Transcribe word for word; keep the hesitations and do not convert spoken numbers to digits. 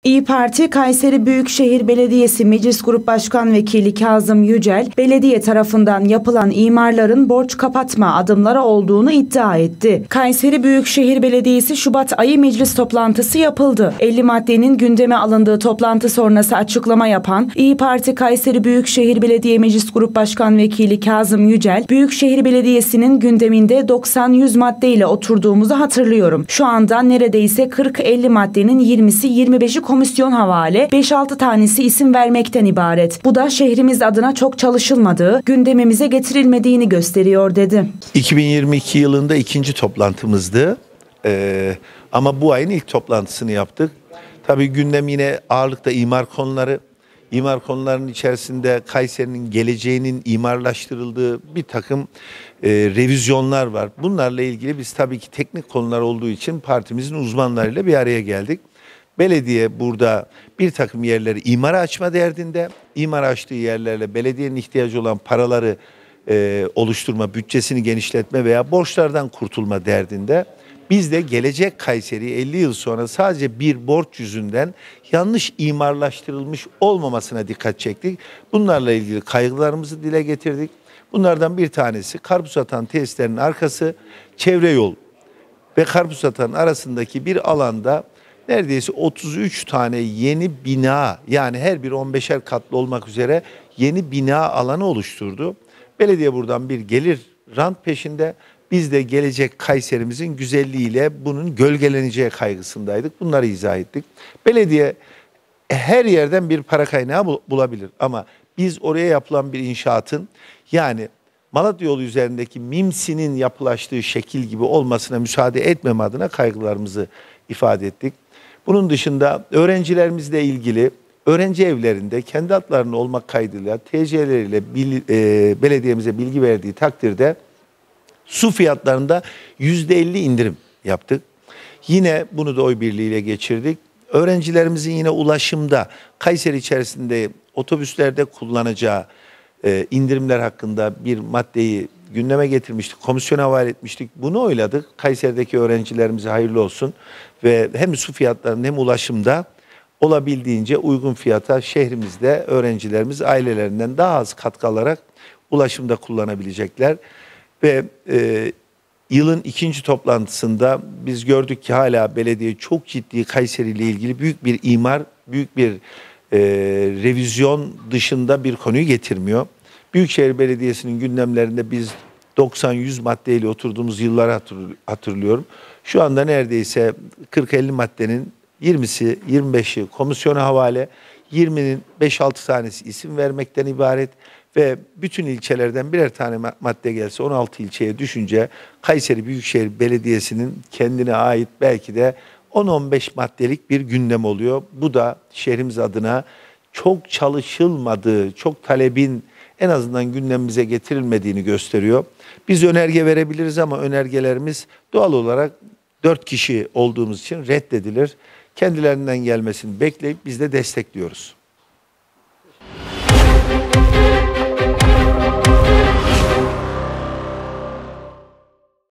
İYİ Parti Kayseri Büyükşehir Belediyesi Meclis Grup Başkan Vekili Kazım Yücel, belediye tarafından yapılan imarların borç kapatma adımları olduğunu iddia etti. Kayseri Büyükşehir Belediyesi Şubat ayı meclis toplantısı yapıldı. elli maddenin gündeme alındığı toplantı sonrası açıklama yapan İYİ Parti Kayseri Büyükşehir Belediye Meclis Grup Başkan Vekili Kazım Yücel, Büyükşehir Belediyesi'nin gündeminde doksan yüz maddeyle oturduğumuzu hatırlıyorum. Şu anda neredeyse kırk elli maddenin yirmisi yirmi beşi komisyon havale, beş altı tanesi isim vermekten ibaret. Bu da şehrimiz adına çok çalışılmadığı, gündemimize getirilmediğini gösteriyor dedi. iki bin yirmi iki yılında ikinci toplantımızdı. Ee, ama bu ayın ilk toplantısını yaptık. Tabii gündem yine ağırlıkta imar konuları. İmar konularının içerisinde Kayseri'nin geleceğinin imarlaştırıldığı bir takım e, revizyonlar var. Bunlarla ilgili biz tabii ki teknik konular olduğu için partimizin uzmanlarıyla bir araya geldik. Belediye burada bir takım yerleri imara açma derdinde, imar açtığı yerlerle belediyenin ihtiyacı olan paraları e, oluşturma, bütçesini genişletme veya borçlardan kurtulma derdinde. Biz de gelecek Kayseri'yi elli yıl sonra sadece bir borç yüzünden yanlış imarlaştırılmış olmamasına dikkat çektik. Bunlarla ilgili kaygılarımızı dile getirdik. Bunlardan bir tanesi karpuz atan tesislerin arkası çevre yol ve karpuz atan arasındaki bir alanda neredeyse otuz üç tane yeni bina, yani her biri on beşer katlı olmak üzere yeni bina alanı oluşturdu. Belediye buradan bir gelir rant peşinde. Biz de gelecek Kayserimizin güzelliğiyle bunun gölgeleneceği kaygısındaydık. Bunları izah ettik. Belediye her yerden bir para kaynağı bulabilir ama biz oraya yapılan bir inşaatın, yani Malatya yolu üzerindeki Mimsi'nin yapılaştığı şekil gibi olmasına müsaade etmem adına kaygılarımızı ifade ettik. Bunun dışında öğrencilerimizle ilgili öğrenci evlerinde kendi adlarının olmak kaydıyla T C'leriyle bil, e, belediyemize bilgi verdiği takdirde su fiyatlarında yüzde elli indirim yaptık. Yine bunu da oy birliğiyle geçirdik. Öğrencilerimizin yine ulaşımda Kayseri içerisinde otobüslerde kullanacağı e, indirimler hakkında bir maddeyi gündeme getirmiştik. Komisyona havale etmiştik. Bunu oyladık. Kayseri'deki öğrencilerimize hayırlı olsun. Ve hem su fiyatlarında hem ulaşımda olabildiğince uygun fiyata şehrimizde öğrencilerimiz ailelerinden daha az katkı alarak ulaşımda kullanabilecekler. Ve e, yılın ikinci toplantısında biz gördük ki hala belediye çok ciddi Kayseri ile ilgili büyük bir imar, büyük bir e, revizyon dışında bir konuyu getirmiyor. Büyükşehir Belediyesi'nin gündemlerinde biz doksan yüz maddeyle oturduğumuz yılları hatırlıyorum. Şu anda neredeyse kırk elli maddenin yirmisi yirmi beşi komisyona havale, yirminin beş altı tanesi isim vermekten ibaret. Ve bütün ilçelerden birer tane madde gelse on altı ilçeye düşünce Kayseri Büyükşehir Belediyesi'nin kendine ait belki de on on beş maddelik bir gündem oluyor. Bu da şehrimiz adına çok çalışılmadığı, çok talebin en azından gündemimize getirilmediğini gösteriyor. Biz önerge verebiliriz ama önergelerimiz doğal olarak dört kişi olduğumuz için reddedilir. Kendilerinden gelmesini bekleyip biz de destekliyoruz.